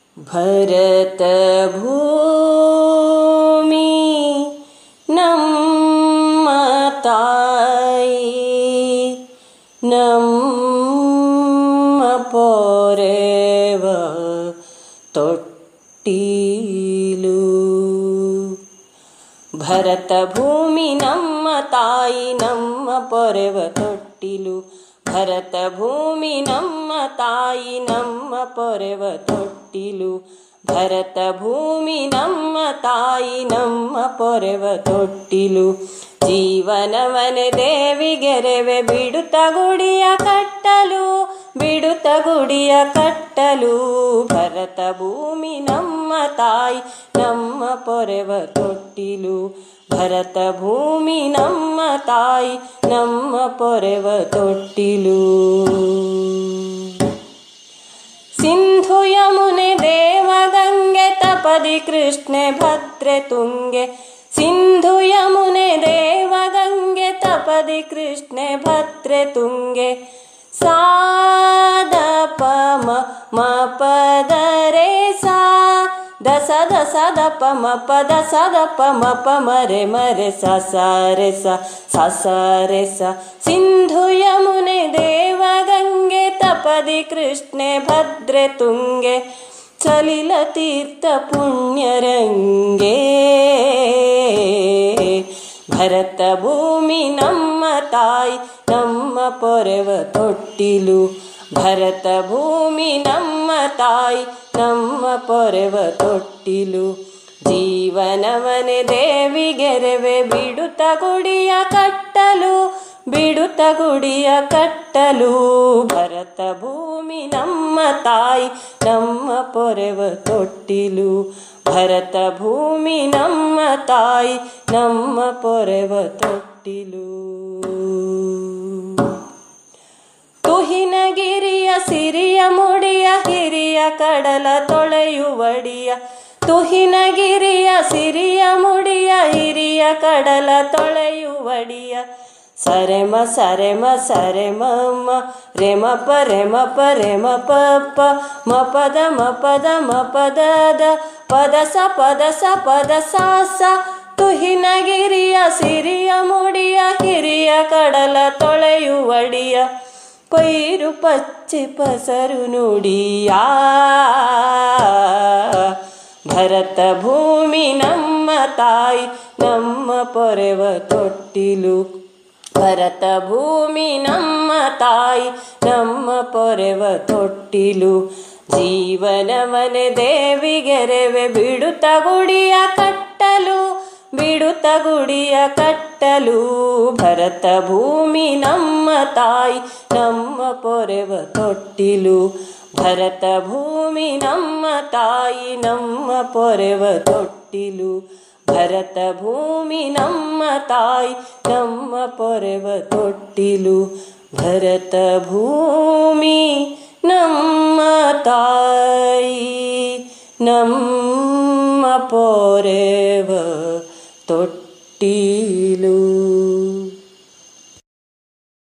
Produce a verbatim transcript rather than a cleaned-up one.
ಭರತ ಭೂಮಿ ನಮ್ಮ ತಾಯಿ, ನಮ್ಮ ಪೊರೆವ ತೊಟ್ಟಿಲು. ಭರತ ಭೂಮಿ ನಮ್ಮ ತಾಯಿ, ನಮ್ಮ ಪೊರೆವ ತೊಟ್ಟಿಲು. ಭರತ ಭೂಮಿ ನಮ್ಮ ತಾಯಿ, ನಮ್ಮ ಪೊರೆವ ತೊಟ್ಟಿಲು. ಭರತ ಭೂಮಿ ನಮ್ಮ ತಾಯಿ, ನಮ್ಮ ಪೊರೆವ ತೊಟ್ಟಿಲು. ಜೀವನವನೆ ದೇವಿಗೆರೆವೆ ಬಿಡುತ್ತ ಗುಡಿಯ ಕಟ್ಟಲು, ಬಿಡುತ್ತ ಗುಡಿಯ ಕಟ್ಟಲು. ಭರತ ಭೂಮಿ ನಮ್ಮ ತಾಯಿ, ನಮ್ಮ ಪೊರೆವ ತೊಟ್ಟಿಲು. ಭರತ ಭೂಮಿ ನಮ್ಮ ತಾಯಿ, ನಮ್ಮ ಪೊರೆವ ತೊಟ್ಟಿಲು. ಸಿಂಧು ಯಮುನೆ ದೇವಗಂಗೆ ತಪದಿ ಕೃಷ್ಣೆ ಭದ್ರೆ ತುಂಗೆ. ಸಿಂಧು ಯಮುನೆ ದೇವಗಂಗೆ ತಪದಿ ಕೃಷ್ಣೆ ಭದ್ರೆ ತುಂಗೆ. ಸಾದ ಪ ಮ ಮ ಪದ ರೇ ಸಾ ದಸ ದಸ ದ ಪ ಮ ಪ ದ ಸ ದ ಪ ಮ ಪ ಮರೆ ಮರೆ ಸ ಸ ರೆ ಸ ಸ ಸ ರೆ ಸ. ಸಿಂಧು ಯಮುನೆ ದೇವಗಂಗೆ ತಪದಿ ಕೃಷ್ಣೆ ಭದ್ರೆ ತುಂಗೆ. ಸಲಿಲ ತೀರ್ಥ ಪುಣ್ಯರಂಗೆ. ಭರತ ಭೂಮಿ ನಮ್ಮ ತಾಯಿ, ನಮ್ಮ ಪೊರೆವ ತೊಟ್ಟಿಲು. ಭರತ ಭೂಮಿ ನಮ್ಮ ತಾಯಿ, ನಮ್ಮ ಪೊರೆವ ತೊಟ್ಟಿಲು. ಜೀವನವನೆ ದೇವಿಗೆರೆವೆ ಬಿಡುತ್ತ ಗುಡಿಯ ಕಟ್ಟಲು, ಬಿಡುತ್ತ ಗುಡಿಯ ಕಟ್ಟಲು. ಭರತ ಭೂಮಿ ನಮ್ಮ ತಾಯಿ, ನಮ್ಮ ಪೊರೆವ ತೊಟ್ಟಿಲು. ಭರತ ಭೂಮಿ ನಮ್ಮ ತಾಯಿ, ನಮ್ಮ ಪೊರೆವ ತೊಟ್ಟಿಲು. ತುಹಿನಗಿರಿಯ ಸಿರಿಯ ಮುಡಿಯ ಹಿರಿಯ ಕಡಲ ತೊಳೆಯುವಡಿಯ. ತುಹಿನಗಿರಿಯ ಸಿರಿಯ ಮುಡಿಯ ಹಿರಿಯ ಕಡಲ ತೊಳೆಯುವಡಿಯ. ಸರೆಮ ಸರೆಮ ಸರೆಮ ಮ ರೆಮ ಪ ರೆಮ ಪ ರೆಮ ಪ ಪ ಮ ಪದ ಮ ಪದ ಮ ಪದ ದ ಪದ ಸ ಪದ ಸ ಪದ ಸ ಸ. ತುಹಿನಗಿರಿಯ ಸಿರಿಯ ಮುಡಿಯ ಹಿರಿಯ ಕಡಲ ತೊಳೆಯುವಡಿಯ. ಪೈರು ಪಚ್ಚೆ ಪಸರು ನುಡಿಯ. ಭರತ ಭೂಮಿ ನಮ್ಮ ತಾಯಿ, ನಮ್ಮ ಪೊರೆವ ತೊಟ್ಟಿಲು. ಭರತ ಭೂಮಿ ನಮ್ಮ ತಾಯಿ, ನಮ್ಮ ಪೊರೆವ ತೊಟ್ಟಿಲು. ಜೀವನವನೆ ದೇವಿಗೆರೆವೆ ಬಿಡುತ್ತ ಗುಡಿಯ ಕಟ್ಟಲು, ಬಿಡುತ್ತ ಗುಡಿಯ ಕಟ್ಟಲು. ಭರತ ಭೂಮಿ ನಮ್ಮ ತಾಯಿ, ನಮ್ಮ ಪೊರೆವ ತೊಟ್ಟಿಲು. ಭರತ ಭೂಮಿ ನಮ್ಮ ತಾಯಿ, ನಮ್ಮ ಪೊರೆವ ತೊಟ್ಟಿಲು. ಭರತ ಭೂಮಿ ನಮ್ಮ ತಾಯಿ, ನಮ್ಮ ಪೊರೆವ ತೊಟ್ಟಿಲು. ಭರತ ಭೂಮಿ ನಮ್ಮ ತಾಯಿ, ನಮ್ಮ ಪೊರೆವ ತೊಟ್ಟಿಲು.